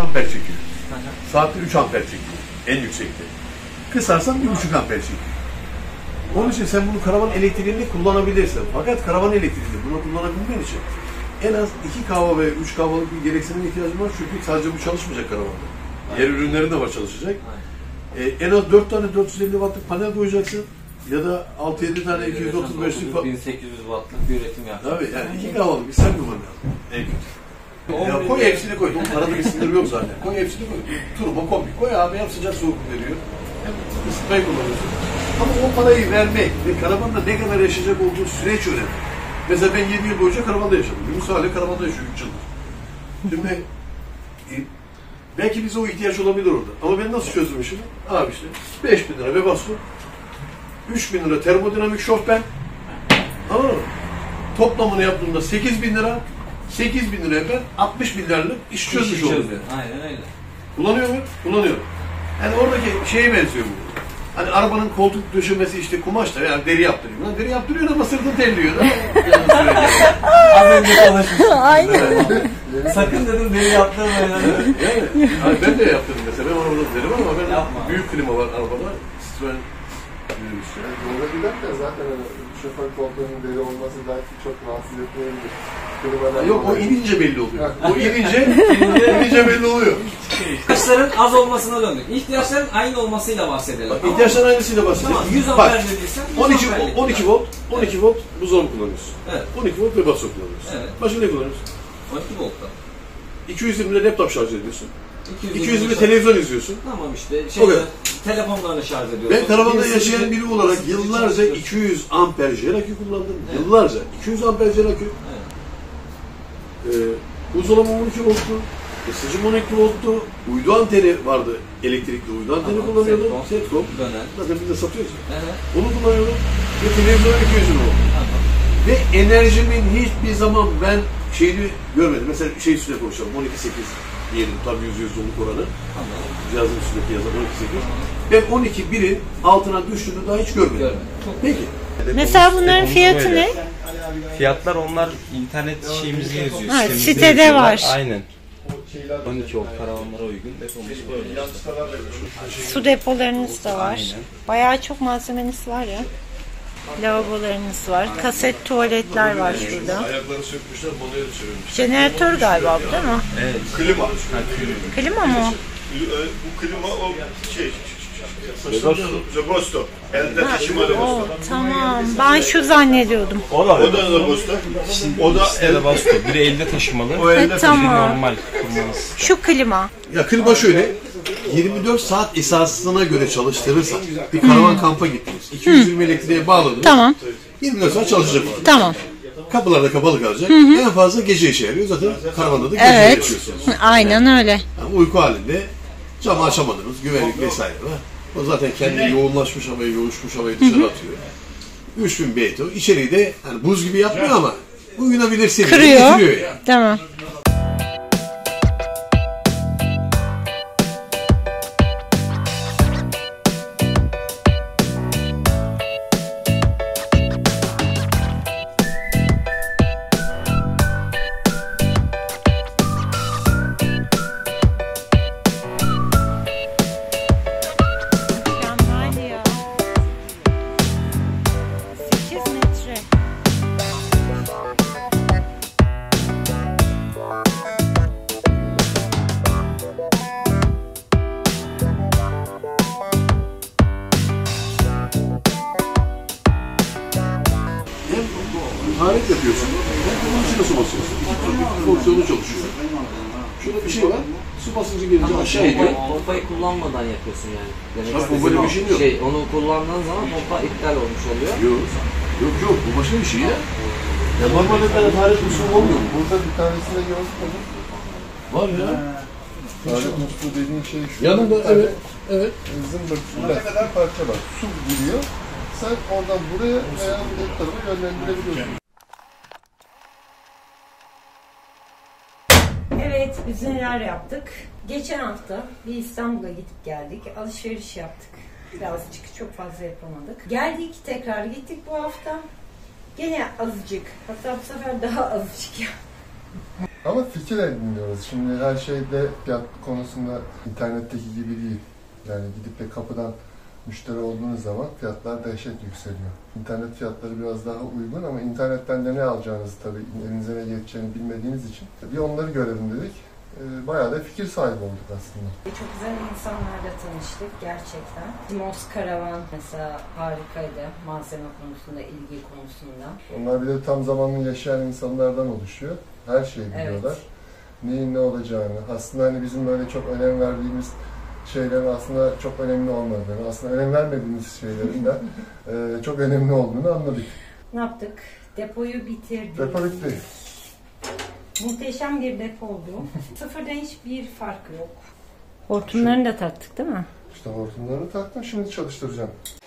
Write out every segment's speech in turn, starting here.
amper çekiyor. Saatte 3 amper çekiyor. En yüksekte. Kısarsan 1,5 amper çekiyor. Onun için sen bunu karavan elektriğini kullanabilirsin. Fakat karavan elektriğini bunu kullanabilmen için en az 2 kahva ve 3 kahvalık bir gereksinim ihtiyacın var. Çünkü sadece bu çalışmayacak karavanda. Diğer ürünlerin de var çalışacak. En az 4 tane 450 wattlık panel koyacaksın. Ya da 6-7 tane 235'lik 1800 wattlık bir üretim yapacak. Tabii yani 2 kahvalık bir sen kullan lazım. En kötü. Ya koy hepsini koy. Arada bir sınır yok zaten. Koy hepsini koy. Turbo kombi koy abi, hem sıcak soğuk veriyor. Hem ısıtmayı kullanıyorsun. Ama o parayı vermek ve karavanda ne kadar yaşayacak olduğu süreç önemli. Mesela ben 7 yıl boyunca karavanda yaşadım. Yunus hala karavanda yaşıyor 3 yıldır. Şimdi belki bize o ihtiyaç olabilir orada. Ama ben nasıl çözdüm işimi? Abi işte 5.000 lira Webasto, 3.000 lira termodinamik şofben. Anladın mı? Toplamını yaptığımda 8.000 lira. 8.000 liraya ben 60 milyarlık iş çözmüş oldum. Aynen öyle. Kullanıyor muyum? Kullanıyorum. Yani oradaki şeye benziyor bu. Hani arabanın koltuk döşemesi işte kumaş da yani deri yaptırıyor. Lan deri yaptırıyor ama sırtın terliyor da. Az önce konuşmuştuk. Aynen. Sakın dedim deri yaptırmayın. Yani ben de yaptırdım mesela. Ben onu derim ama ben yapma. Büyük klima var arabada. Citroen Yolda giderken zaten şoför koltuğunun deri olması belki çok rahatsız etmeyebilir. Yok, o inince belli oluyor. O inince belli oluyor. İhtiyaçların az olmasına döndük. İhtiyaçların aynı olmasıyla bahsedelim. Bak, ihtiyaçların aynısıyla bahsedelim. Tamam, 100 amper dediysen 12 volt buzdolabı kullanıyorsun. Evet. 12 volt Webasto kullanıyorsun. Evet. Başka ne kullanıyorsun? 12 voltta. 220 ile laptop şarj ediyorsun. 220 televizyon izliyorsun. Tamam işte telefonlarını şarj ediyorsun. Ben karavanda yaşayan biri olarak yıllarca 200 amper jet akü kullandım. Evet. Yıllarca 200 amper jet akü. Evet. Buzdolabı 12 volttu. Isıtıcım 12 volttu. Uydu anteni vardı. Elektrikli uydu anteni kullanıyordum. Setcom. Zaten biz de satıyoruz. Evet. Onu kullanıyordum. Ve televizyon 200 volt. Ve enerjimin hiçbir zaman ben şeyini görmedim. Mesela üstüne konuşalım. 12.8 diyelim. Tabii %100 doluluk oranı. Cihazın üstündeki yazan 12.8. Ben 12.1'in altına düştüğünü daha hiç görmedim. Peki. Mesela bunların fiyatı ne? Fiyatlar onlar internet şeyimizde yazıyor. Ha, sitemizde sitede yazıyorlar. var. Aynen. 12 volt karavanlara uygun depomuz böyle. Su depolarınız da var. Aynen. Bayağı çok malzemeniz var ya. Lavabolarınız var. Kaset tuvaletler var şurada. Ayakları sökmüşler, manuel çevirmişler. Jeneratör galiba bu değil mi? Evet. Klima. Klima mı o? Bu klima o Webasto. Elde taşıma Webasto. Tamam. Ben şu zannediyordum. O da Webasto. O da Webasto. Biri elde taşımalı. O elde tamam. Normal kurmanız. Şu klima. Ya klima şöyle, 24 saat esasına göre çalıştırırsan, bir karavan kampa gittiniz, 220 elektriğe bağladınız, Tamam. 24 saat çalışacak o. Tamam. Kapılar da kapalı kalacak, en fazla gece işe yarıyor, zaten karavanda da gece yaşıyorsunuz. Aynen öyle. Yani uyku halinde camı açamadınız, güvenlik vesaire var. O zaten kendi yoğunlaşmış havayı, yoğuşmuş havayı dışarı atıyor. 3000 BTU, içeriği de hani buz gibi yapmıyor ama uyunabilirsiniz. Kırıyor. Yani. Tamam. Taharet yapıyorsun. Hem bunun içine su basıyorsun. İki fonksiyonu çalışıyor. Şurada bir şey var. Su basıncı gelince aşağı iniyor. Pompayı kullanmadan yapıyorsun yani. Demek Bak, bu böyle bir şey yok. Onu kullandığın zaman pompa iptal olmuş oluyor. Yok. Bu başka bir şey ya. Ya normalde böyle taharet musluğu olmuyor mu? Burada bir tanesine gördük onu. Var ya. Taharet musluğu dediğin şey şu. Yanında evet. Zımbırt, bir parça var. Su giriyor. Sen oradan buraya veya bir tarafa yönlendirebiliyorsun. Evet, biz neler yaptık? Geçen hafta bir İstanbul'a gidip geldik. Alışveriş yaptık. Birazcık, çok fazla yapamadık. Geldik, tekrar gittik bu hafta. Gene azıcık. Hatta bu sefer daha azıcık Ama fikir ediniyoruz. Şimdi her şeyde fiyat konusunda internetteki gibi değil. Yani gidip de kapıdan müşteri olduğunuz zaman fiyatlar dehşet yükseliyor. İnternet fiyatları biraz daha uygun ama internetten de ne alacağınızı tabii elinize ne geçeceğini bilmediğiniz için bir onları görelim dedik. Bayağı da fikir sahibi olduk aslında. Çok güzel insanlarla tanıştık gerçekten. Dimos Karavan mesela harikaydı malzeme konusunda, ilgi konusunda. Onlar bir de tam zamanlı yaşayan insanlardan oluşuyor. Her şeyi biliyorlar. Evet. Neyin ne olacağını. Aslında hani bizim böyle çok önem verdiğimiz şeylerin aslında çok önemli olmadığını, aslında önem vermediğimiz şeylerin de çok önemli olduğunu anladık. Ne yaptık? Depoyu bitirdik. Depo bitti. Muhteşem bir depo oldu. Sıfırdan hiçbir farkı yok. Hortumlarını da taktık değil mi? İşte hortumlarını taktım, şimdi çalıştıracağım.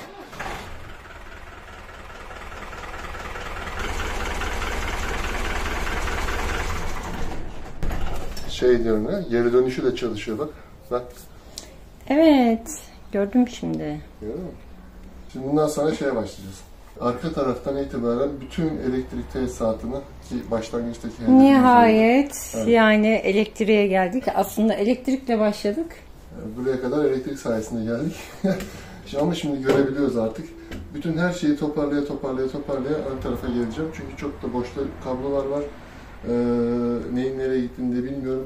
Şey diyorum ya, geri dönüşü de çalışıyor bak. Bak. Evet. Gördüm şimdi. Görüyor musun? Şimdi bundan sonra şeye başlayacağız. Arka taraftan itibaren bütün elektrik tesisatını ki başlangıçtaki Nihayet evet. yani elektriğe geldik. Aslında elektrikle başladık. Buraya kadar elektrik sayesinde geldik. Ama şimdi görebiliyoruz artık. Bütün her şeyi toparlaya ön tarafa geleceğim. Çünkü çok da boşta kablolar var. Neyin nereye gittiğini de bilmiyorum.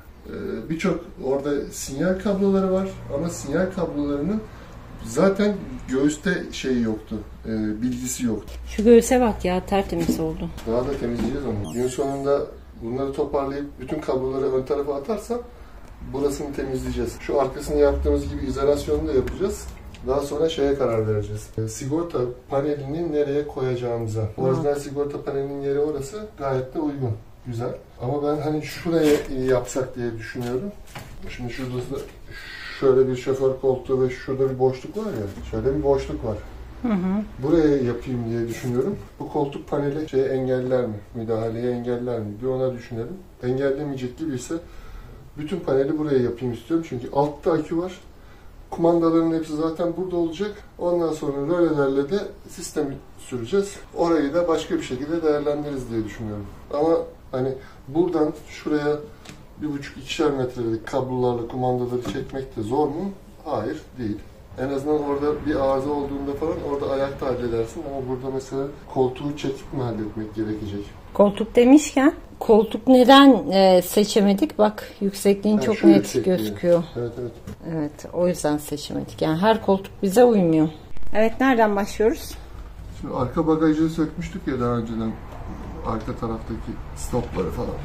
Birçok orada sinyal kabloları var ama sinyal kablolarının zaten göğüste şeyi yoktu, bilgisi yoktu. Şu göğüse bak ya, tertemiz oldu. Daha da temizleyeceğiz onu. Gün sonunda bunları toparlayıp bütün kabloları ön tarafa atarsam burasını temizleyeceğiz. Şu arkasını yaptığımız gibi izolasyonu da yapacağız. Daha sonra şeye karar vereceğiz. Sigorta panelini nereye koyacağımıza. Orijinal sigorta panelinin yeri orası, gayet de uygun. Güzel. Ama ben hani şuraya yapsak diye düşünüyorum. Şimdi şurada şöyle bir şoför koltuğu ve şurada bir boşluk var ya. Şöyle bir boşluk var. Buraya yapayım diye düşünüyorum. Bu koltuk paneli şeyi engeller mi? Müdahaleyi engeller mi? Bir ona düşünelim. Engellemeyecek gibi ise bütün paneli buraya yapayım istiyorum. Çünkü altta akü var. Kumandaların hepsi zaten burada olacak. Ondan sonra rölelerle de sistemi süreceğiz. Orayı da başka bir şekilde değerlendiririz diye düşünüyorum. Ama hani buradan şuraya 1,5-2'şer metrelik kablolarla kumandaları çekmek de zor mu? Hayır, değil. En azından orada bir arıza olduğunda falan orada ayakta halledersin ama burada mesela koltuğu çekip mi halletmek gerekecek? Koltuk demişken, koltuk neden seçemedik? Bak yüksekliğin Yani çok net gözüküyor. Evet. Evet, o yüzden seçemedik. Yani her koltuk bize uymuyor. Evet, nereden başlıyoruz? Şimdi arka bagajı sökmüştük ya daha önceden. Arka taraftaki stopları falan.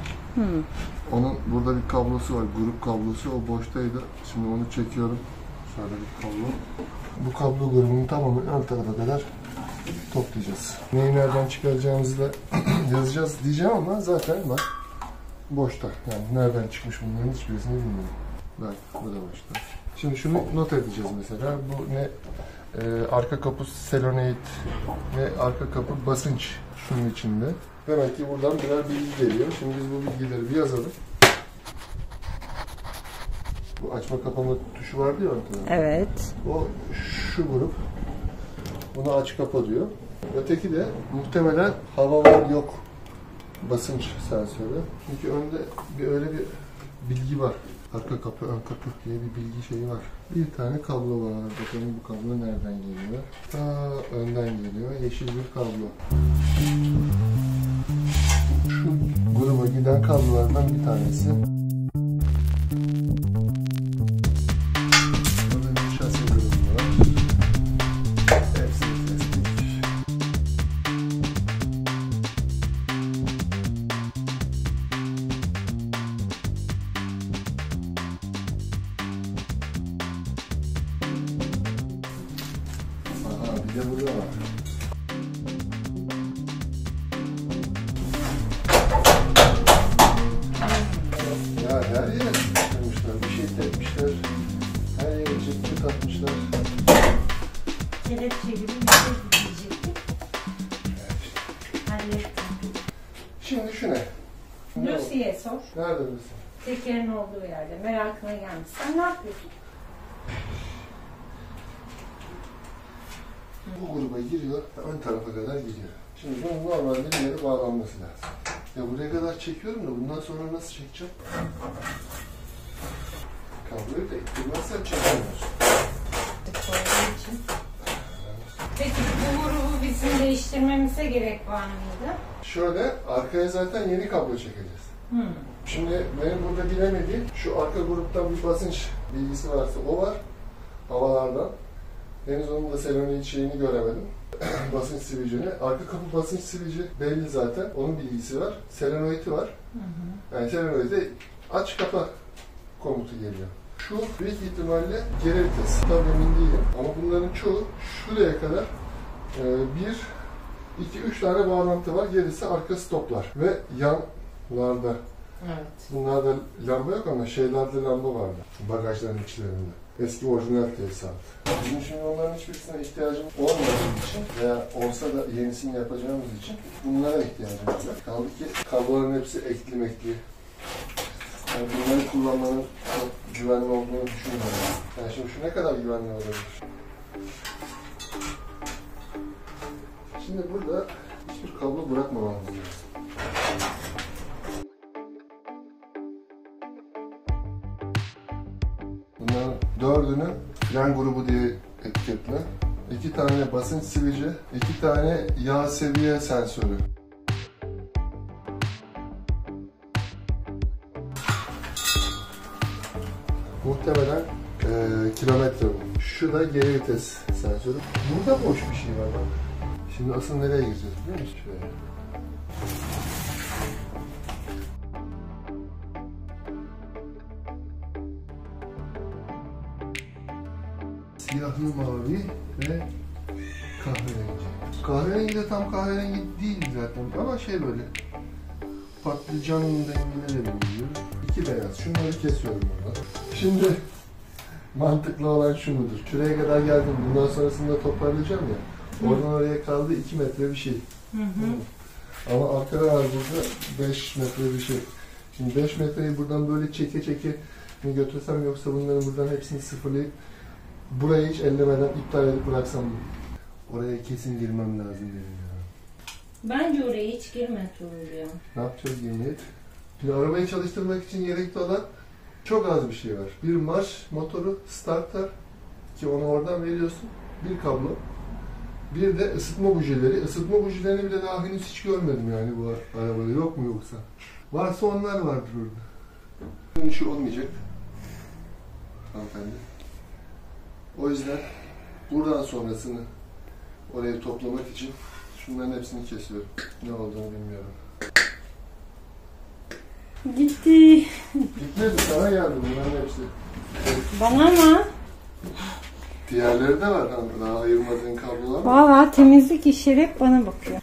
Onun burada bir kablosu var, grup kablosu. O boştaydı. Şimdi onu çekiyorum. Şöyle bir kablo. Bu kablo grubunun tamamını ön tarafa kadar toplayacağız. Neyi nereden çıkaracağımızı da yazacağız diyeceğim ama zaten bak boşta. Yani nereden çıkmış bunların hiçbirisini bilmiyorum. Bak bu da boşta. Şimdi şunu not edeceğiz mesela. Bu ne arka kapı selenoid, ne arka kapı basınç şunun içinde. Demek ki buradan birer bilgi geliyor. Şimdi biz bu bilgileri bir yazalım. Bu açma kapama tuşu vardı ya ortada. Evet. O şu grup. Bunu aç kapa diyor. Öteki de muhtemelen hava var yok basınç sensörü. Çünkü önde öyle bir bilgi var. Arka kapı, ön kapı diye bir bilgi şeyi var. Bir tane kablo var. Bakalım bu kablo nereden geliyor? Ta önden geliyor. Yeşil bir kablo. Şu gruba giden kablolardan bir tanesi. Burada bir şasi grubu var. Hepsini kestik. Aha bir de burada var. Ya her yere sıkıştırmışlar, bir şey tepmişler, her yere cırt atmışlar. Kelepçe gibi bir şey diyecektik. Hallettim. Şimdi şu ne? Lucy'ye sor. Nerede burası? Tekerin olduğu yerde. Merakına gelmiş. Sen ne yapıyorsun? Bu gruba giriyor, ön tarafa kadar gidiyor. Şimdi bunun normalde bir yere bağlanması lazım. Ya buraya kadar çekiyorum da bundan sonra nasıl çekeceğim? Kabloyu da ittirmezsen çekemiyorsun. Peki bu grubu bizim değiştirmemize gerek var mıydı? Şöyle, arkaya zaten yeni kablo çekeceğiz. Şimdi benim burada bilemediğim, şu arka gruptan bir basınç bilgisi varsa o var, havalardan. Henüz onun da selenoid şeyini göremedim. Basınç sivicini. Arka kapı basınç sivici belli zaten, onun bilgisi var. Selenoid'i var. Yani selenoid'e aç kapa komutu geliyor. Şu büyük ihtimalle geri vites. Tabii emin değilim. Ama bunların çoğu şuraya kadar 1, 2, 3 tane bağlantı var. Gerisi arka stoplar. Ve yanlarda. Evet. Bunlarda lamba yok ama şeylerde lamba vardı. Bagajların içlerinde. Eski orijinal tesisat. Bizim şimdi onların hiçbirisine ihtiyacımız olmadığı için veya olsa da yenisini yapacağımız için bunlara ihtiyacımız var. Kaldı ki kabloların hepsi ekli mekli. Yani bunları kullanmanın çok güvenli olduğunu düşünmüyorum. Yani şimdi şu ne kadar güvenli olabilir? Şimdi burada hiçbir kablo bırakmamamız lazım. Bunların 4'ünü fren grubu diye etiketle. 2 tane basınç sivici, 2 tane yağ seviye sensörü. Muhtemelen kilometre bu. Şu da geri vites sensörü. Burada boş bir şey var bak. Şimdi asıl nereye gireceğiz biliyor musun? Şuraya. Siyahlı mavi ve kahverengi. Kahverengi de tam kahverengi değil zaten ama şey böyle patlıcan rengine de benziyor. 2 beyaz. Şunları kesiyorum burada. Şimdi mantıklı olan şu mudur? Şuraya kadar geldim. Bundan sonrasında toparlayacağım ya. Oradan oraya kaldı 2 metre bir şey. Ama arkada var burada 5 metre bir şey. Şimdi 5 metreyi buradan böyle çeke çeke mi götürsem yoksa bunların buradan hepsini sıfırlayıp burayı hiç ellemeden iptal edip bıraksam mı? Oraya kesin girmem lazım dedim ya. Bence oraya hiç girme Tuğrul ya. Ne yapacağız Cemiyet? Şimdi arabayı çalıştırmak için gerekli olan çok az bir şey var. Bir marş motoru, starter ki onu oradan veriyorsun. Bir kablo. Bir de ısıtma bujileri. Isıtma bujilerini bile daha henüz hiç görmedim yani bu arabada. Yok mu yoksa? Varsa onlar vardır orada. Dönüşü olmayacak. Hanımefendi. O yüzden buradan sonrasını oraya toplamak için şunların hepsini kesiyorum. Ne olduğunu bilmiyorum. Gitti. Gitmedi, sana geldi bunların hepsi. Bana mı? Diğerleri de var, daha ayırmadığın kablolar var. Valla temizlik işleri hep bana bakıyor.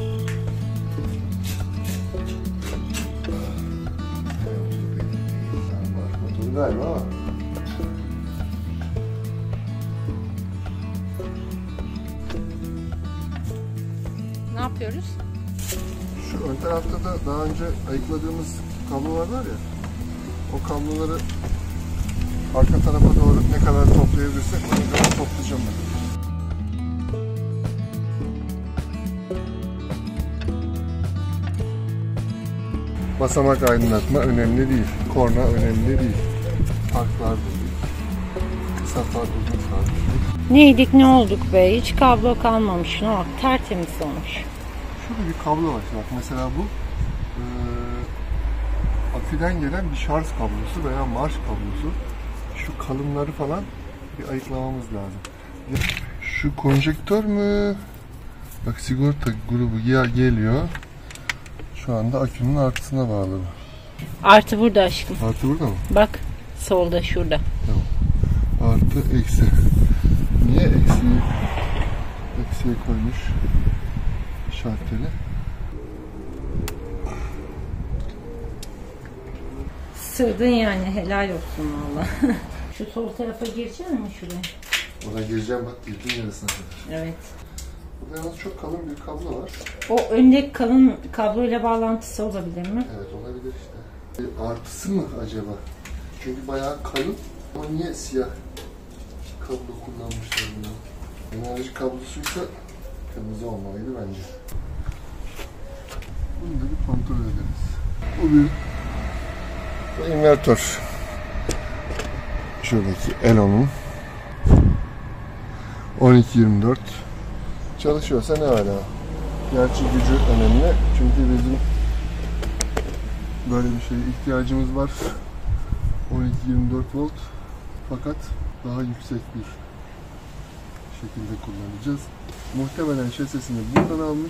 Motoru galiba ama. Ne yapıyoruz? Şu ön tarafta da daha önce ayıkladığımız kablolar var ya, o kabloları arka tarafa doğru ne kadar toplayabilirsek o kadar toplayacağım ben. Basamak aydınlatma önemli değil, korna önemli değil, parklar da değil, kısa far, uzun far değil. Neydik ne olduk be? Hiç kablo kalmamış. Şuna bak, tertemiz olmuş. Şurada bir kablo var. Bak mesela bu aküden gelen bir şarj kablosu veya marş kablosu. Şu kalınları falan bir ayıklamamız lazım. Şu konjektör mü? Bak sigorta grubu geliyor. Şu anda akünün artısına bağlı. Artı burada aşkım. Artı burada mı? Bak solda şurada. Tamam. Artı eksi. Niye eksiye koymuş şarteli? Sığdın yani, helal olsun valla. Şu sol tarafa girecek mi şuraya? Oradan gireceğim bak, girdiğin yarısına kadar. Evet. Burada yalnız çok kalın bir kablo var. O öndeki kalın kabloyla bağlantısı olabilir mi? Evet olabilir işte. Artısı mı acaba? Çünkü bayağı kalın ama niye siyah kablo kullanmışlar bunu? Enerji kablosuysa kırmızı olmalıydı bence. Bunu da bir kontrol ederiz. Bu bir invertör. Şuradaki Elon'un 12-24 çalışıyorsa ne hala. Gerçi gücü önemli. Çünkü bizim böyle bir şeye ihtiyacımız var. 12-24 volt fakat daha yüksek bir şekilde kullanacağız. Muhtemelen şasisini buradan almış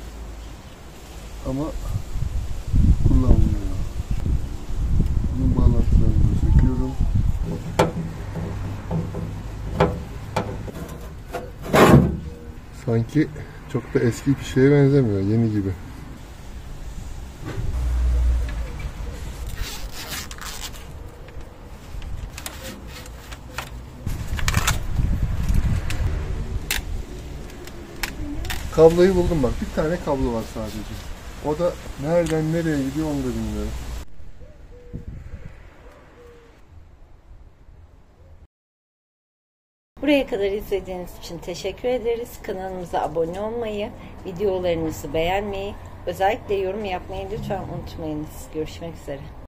ama kullanmıyor. Bunun bağlantılarını söküyorum. Sanki çok da eski bir şeye benzemiyor, yeni gibi. Kabloyu buldum bak. Bir tane kablo var sadece. O da nereden nereye gidiyor onu da bilmiyorum. Buraya kadar izlediğiniz için teşekkür ederiz. Kanalımıza abone olmayı, videolarımızı beğenmeyi, özellikle yorum yapmayı lütfen unutmayınız. Görüşmek üzere.